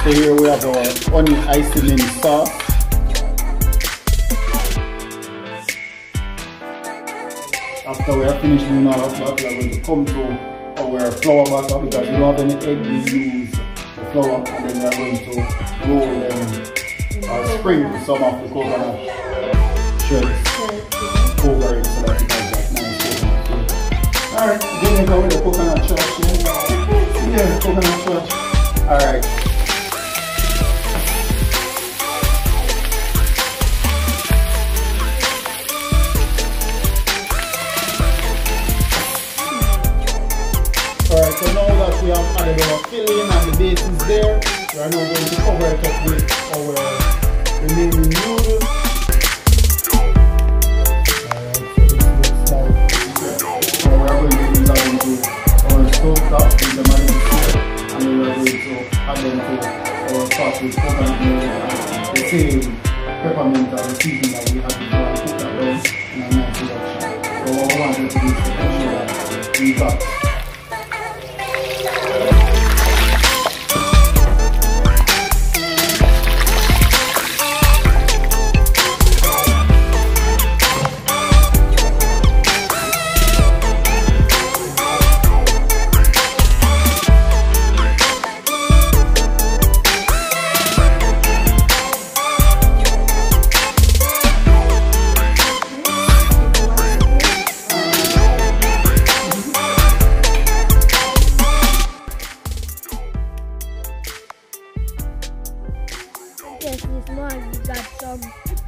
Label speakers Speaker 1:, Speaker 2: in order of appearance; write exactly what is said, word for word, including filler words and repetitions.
Speaker 1: So here we have our honey icing sauce. After we are finished doing all of that, we are going to come to our flour batter because we don't have any egg. We use the flour and then we are going to roll them or sprinkle some of the coconut shreds over it so that it has that nice coconut flavor. Alright, then we go with the coconut shreds. Yeah, coconut shreds. Alright. Alright, so now that we have added our filling and the base is there, we are now going to cover it up with our remaining noodles. Alright, so this looks like so we are going to use that into our stove top with the marinade and then we are going to add them to our sauce with coconut milk and the same peppermint and the seasoning that we had before and put that down in a nice reduction. So what we want to do is to ensure that we got
Speaker 2: yes, this morning we got some